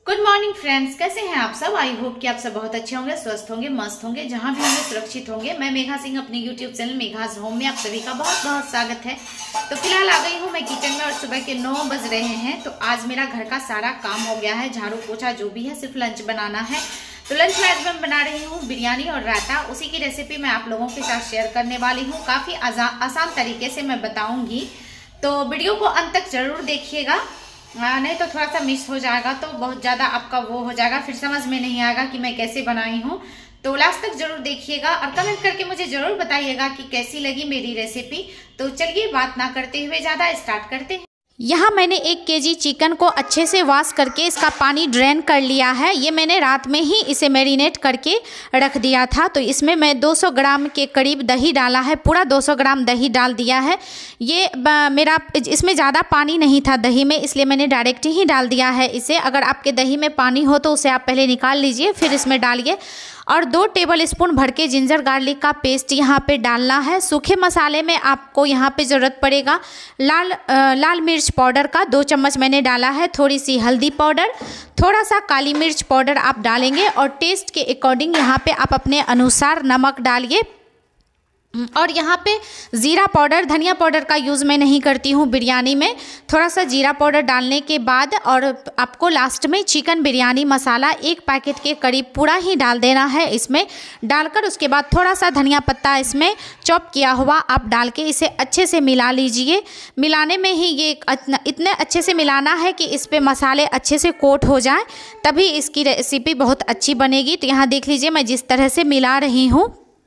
Good morning friends, कैसे हैं आप सब। आई होप कि आप सब बहुत अच्छे होंगे, स्वस्थ होंगे, मस्त होंगे, जहां भी होंगे सुरक्षित होंगे। मैं मेघा सिंह अपने यूट्यूब चैनल मेघाज होम में आप सभी का बहुत बहुत स्वागत है। तो फिलहाल आ गई हूं मैं किचन में और सुबह के 9 बज रहे हैं। तो आज मेरा घर का सारा काम हो गया है, झाड़ू पोछा जो भी है, सिर्फ लंच बनाना है। तो लंच में आज मैं बना रही हूँ बिरयानी और रायता। उसी की रेसिपी मैं आप लोगों के साथ शेयर करने वाली हूँ। काफी आसान तरीके से मैं बताऊंगी, तो वीडियो को अंत तक जरूर देखिएगा, नहीं तो थोड़ा सा मिस हो जाएगा तो बहुत ज़्यादा आपका वो हो जाएगा, फिर समझ में नहीं आएगा कि मैं कैसे बनाई हूँ। तो लास्ट तक जरूर देखिएगा और कमेंट करके मुझे जरूर बताइएगा कि कैसी लगी मेरी रेसिपी। तो चलिए बात ना करते हुए ज़्यादा स्टार्ट करते हैं। यहाँ मैंने 1 केजी चिकन को अच्छे से वॉश करके इसका पानी ड्रेन कर लिया है। ये मैंने रात में ही इसे मैरिनेट करके रख दिया था। तो इसमें मैं 200 ग्राम के करीब दही डाला है, पूरा 200 ग्राम दही डाल दिया है। ये मेरा इसमें ज़्यादा पानी नहीं था दही में, इसलिए मैंने डायरेक्ट ही डाल दिया है इसे। अगर आपके दही में पानी हो तो उसे आप पहले निकाल लीजिए, फिर इसमें डालिए। और 2 टेबल स्पून भर के जिंजर गार्लिक का पेस्ट यहाँ पे डालना है। सूखे मसाले में आपको यहाँ पे ज़रूरत पड़ेगा लाल मिर्च पाउडर का 2 चम्मच मैंने डाला है, थोड़ी सी हल्दी पाउडर, थोड़ा सा काली मिर्च पाउडर आप डालेंगे और टेस्ट के अकॉर्डिंग यहाँ पे आप अपने अनुसार नमक डालिए। और यहाँ पे ज़ीरा पाउडर, धनिया पाउडर का यूज़ मैं नहीं करती हूँ बिरयानी में। थोड़ा सा जीरा पाउडर डालने के बाद और आपको लास्ट में चिकन बिरयानी मसाला 1 पैकेट के करीब पूरा ही डाल देना है। इसमें डालकर उसके बाद थोड़ा सा धनिया पत्ता इसमें चॉप किया हुआ आप डाल के इसे अच्छे से मिला लीजिए। मिलाने में ही ये इतने अच्छे से मिलाना है कि इस पर मसाले अच्छे से कोट हो जाए, तभी इसकी रेसिपी बहुत अच्छी बनेगी। तो यहाँ देख लीजिए मैं जिस तरह से मिला रही हूँ।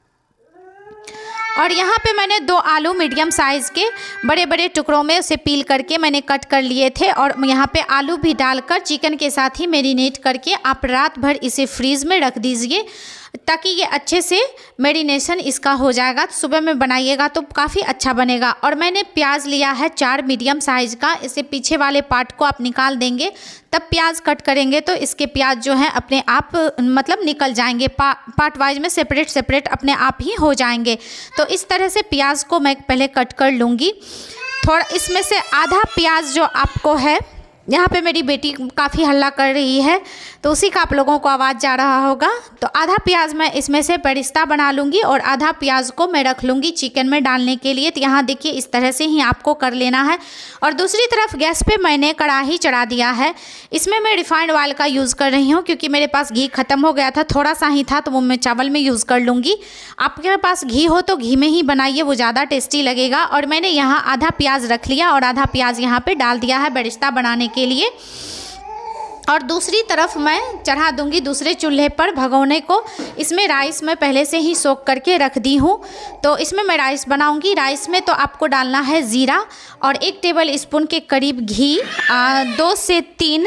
और यहाँ पे मैंने 2 आलू मीडियम साइज़ के बड़े बड़े टुकड़ों में उसे पील करके मैंने कट कर लिए थे। और यहाँ पे आलू भी डालकर चिकन के साथ ही मैरिनेट करके आप रात भर इसे फ्रीज़ में रख दीजिए, ताकि ये अच्छे से मैरिनेशन इसका हो जाएगा। तो सुबह में बनाइएगा तो काफ़ी अच्छा बनेगा। और मैंने प्याज लिया है 4 मीडियम साइज़ का, इसे पीछे वाले पार्ट को आप निकाल देंगे, तब प्याज कट करेंगे तो इसके प्याज जो है अपने आप मतलब निकल जाएंगे, पार्ट वाइज में सेपरेट अपने आप ही हो जाएंगे। तो इस तरह से प्याज को मैं पहले कट कर लूँगी। थोड़ा इसमें से आधा प्याज जो आपको है, यहाँ पे मेरी बेटी काफ़ी हल्ला कर रही है तो उसी का आप लोगों को आवाज़ जा रहा होगा। तो आधा प्याज मैं इसमें से बेरिस्ता बना लूँगी और आधा प्याज को मैं रख लूँगी चिकन में डालने के लिए। तो यहाँ देखिए इस तरह से ही आपको कर लेना है। और दूसरी तरफ गैस पे मैंने कढ़ाई चढ़ा दिया है। इसमें मैं रिफाइंड ऑयल का यूज़ कर रही हूँ, क्योंकि मेरे पास घी ख़त्म हो गया था, थोड़ा सा ही था, तो वो मैं चावल में यूज़ कर लूँगी। आपके पास घी हो तो घी में ही बनाइए, वो ज़्यादा टेस्टी लगेगा। और मैंने यहाँ आधा प्याज रख लिया और आधा प्याज यहाँ पर डाल दिया है बेरिस्ता बनाने के लिए। और दूसरी तरफ मैं चढ़ा दूंगी दूसरे चूल्हे पर भगोने को। इसमें राइस मैं पहले से ही सोख करके रख दी हूँ। तो इसमें मैं राइस बनाऊंगी। राइस में तो आपको डालना है ज़ीरा और 1 टेबल स्पून के करीब घी, 2 से 3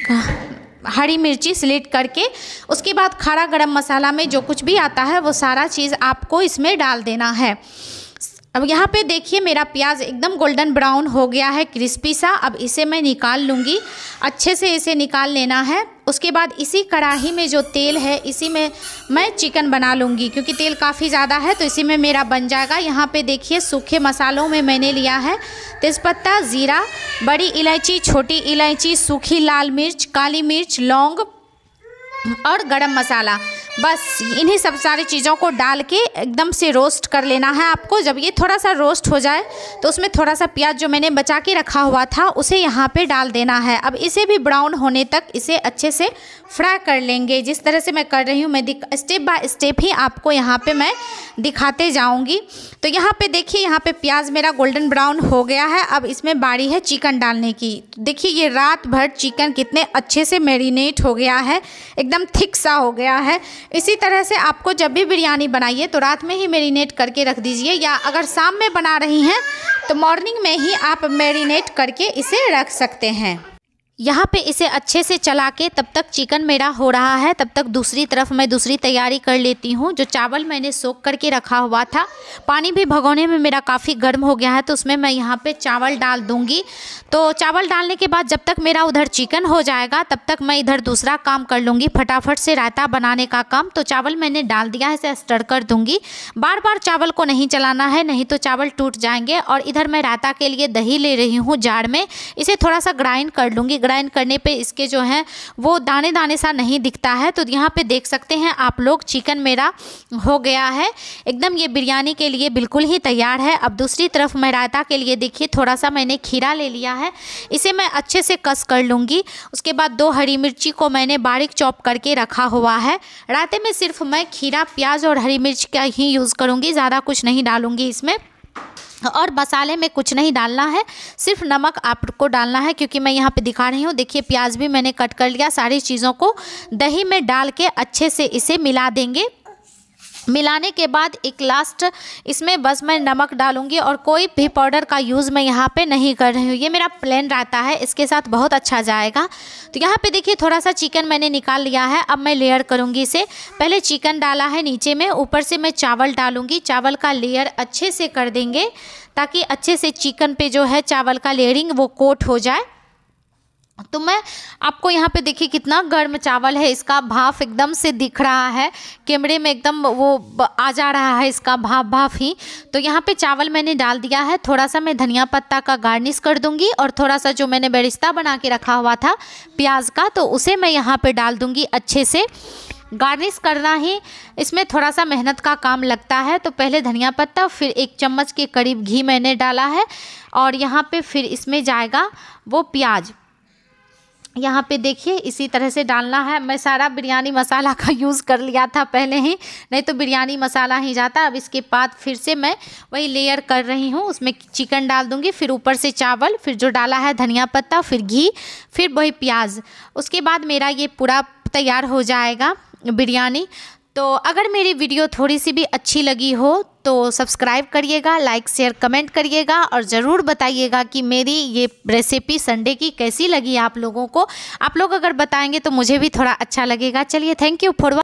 हरी मिर्ची स्लिट करके, उसके बाद खड़ा गरम मसाला में जो कुछ भी आता है वो सारा चीज़ आपको इसमें डाल देना है। अब यहाँ पे देखिए मेरा प्याज एकदम गोल्डन ब्राउन हो गया है, क्रिस्पी सा। अब इसे मैं निकाल लूँगी, अच्छे से इसे निकाल लेना है। उसके बाद इसी कढ़ाई में जो तेल है इसी में मैं चिकन बना लूँगी, क्योंकि तेल काफ़ी ज़्यादा है तो इसी में मेरा बन जाएगा। यहाँ पे देखिए सूखे मसालों में मैंने लिया है तेज़पत्ता, ज़ीरा, बड़ी इलायची, छोटी इलायची, सूखी लाल मिर्च, काली मिर्च, लौंग और गरम मसाला। बस इन्हीं सब सारी चीज़ों को डाल के एकदम से रोस्ट कर लेना है आपको। जब ये थोड़ा सा रोस्ट हो जाए तो उसमें थोड़ा सा प्याज जो मैंने बचा के रखा हुआ था उसे यहाँ पे डाल देना है। अब इसे भी ब्राउन होने तक इसे अच्छे से फ्राई कर लेंगे। जिस तरह से मैं कर रही हूँ, मैं स्टेप बाय स्टेप ही आपको यहाँ पे मैं दिखाते जाऊँगी। तो यहाँ पे देखिए यहाँ पे प्याज मेरा गोल्डन ब्राउन हो गया है। अब इसमें बारी है चिकन डालने की। देखिए ये रात भर चिकन कितने अच्छे से मैरिनेट हो गया है, एकदम थिक सा हो गया है। इसी तरह से आपको जब भी बिरयानी बनाइए तो रात में ही मैरिनेट करके रख दीजिए, या अगर शाम में बना रही हैं तो मॉर्निंग में ही आप मैरिनेट करके इसे रख सकते हैं। यहाँ पे इसे अच्छे से चला के तब तक चिकन मेरा हो रहा है, तब तक दूसरी तरफ मैं दूसरी तैयारी कर लेती हूँ। जो चावल मैंने सोख करके रखा हुआ था, पानी भी भगोने में मेरा काफ़ी गर्म हो गया है, तो उसमें मैं यहाँ पे चावल डाल दूँगी। तो चावल डालने के बाद जब तक मेरा उधर चिकन हो जाएगा तब तक मैं इधर दूसरा काम कर लूँगी, फटाफट से रायता बनाने का काम। तो चावल मैंने डाल दिया है, इसे स्टर कर दूँगी। बार बार चावल को नहीं चलाना है, नहीं तो चावल टूट जाएंगे। और इधर मैं रायता के लिए दही ले रही हूँ जार में, इसे थोड़ा सा ग्राइंड कर लूँगी। ग्राइंड करने पे इसके जो हैं वो दाने दाने सा नहीं दिखता है। तो यहाँ पे देख सकते हैं आप लोग, चिकन मेरा हो गया है एकदम, ये बिरयानी के लिए बिल्कुल ही तैयार है। अब दूसरी तरफ मैं रायता के लिए देखिए थोड़ा सा मैंने खीरा ले लिया है, इसे मैं अच्छे से कस कर लूँगी। उसके बाद 2 हरी मिर्ची को मैंने बारीक चॉप करके रखा हुआ है। रायते में सिर्फ मैं खीरा, प्याज और हरी मिर्च का ही यूज़ करूँगी, ज़्यादा कुछ नहीं डालूँगी इसमें। और मसाले में कुछ नहीं डालना है, सिर्फ नमक आपको डालना है, क्योंकि मैं यहाँ पे दिखा रही हूँ। देखिए प्याज भी मैंने कट कर लिया। सारी चीज़ों को दही में डाल के अच्छे से इसे मिला देंगे। मिलाने के बाद एक लास्ट इसमें बस मैं नमक डालूंगी और कोई भी पाउडर का यूज़ मैं यहाँ पे नहीं कर रही हूँ। ये मेरा प्लेन रायता है, इसके साथ बहुत अच्छा जाएगा। तो यहाँ पे देखिए थोड़ा सा चिकन मैंने निकाल लिया है। अब मैं लेयर करूँगी इसे। पहले चिकन डाला है नीचे में, ऊपर से मैं चावल डालूँगी। चावल का लेयर अच्छे से कर देंगे ताकि अच्छे से चिकन पे जो है चावल का लेयरिंग वो कोट हो जाए। तो मैं आपको यहाँ पे देखिए कितना गर्म चावल है, इसका भाप एकदम से दिख रहा है कैमरे में, एकदम वो आ जा रहा है इसका भाप ही। तो यहाँ पे चावल मैंने डाल दिया है। थोड़ा सा मैं धनिया पत्ता का गार्निश कर दूंगी और थोड़ा सा जो मैंने बेरिस्ता बना के रखा हुआ था प्याज का, तो उसे मैं यहाँ पे डाल दूंगी। अच्छे से गार्निश करना ही इसमें थोड़ा सा मेहनत का काम लगता है। तो पहले धनिया पत्ता, फिर 1 चम्मच के करीब घी मैंने डाला है और यहाँ पे फिर इसमें जाएगा वो प्याज। यहाँ पे देखिए इसी तरह से डालना है। मैं सारा बिरयानी मसाला का यूज़ कर लिया था पहले ही, नहीं तो बिरयानी मसाला ही जाता। अब इसके बाद फिर से मैं वही लेयर कर रही हूँ, उसमें चिकन डाल दूँगी, फिर ऊपर से चावल, फिर जो डाला है धनिया पत्ता, फिर घी, फिर वही प्याज। उसके बाद मेरा ये पूरा तैयार हो जाएगा बिरयानी। तो अगर मेरी वीडियो थोड़ी सी भी अच्छी लगी हो तो सब्सक्राइब करिएगा, लाइक शेयर कमेंट करिएगा और ज़रूर बताइएगा कि मेरी ये रेसिपी संडे की कैसी लगी आप लोगों को। आप लोग अगर बताएंगे तो मुझे भी थोड़ा अच्छा लगेगा। चलिए, थैंक यू फॉर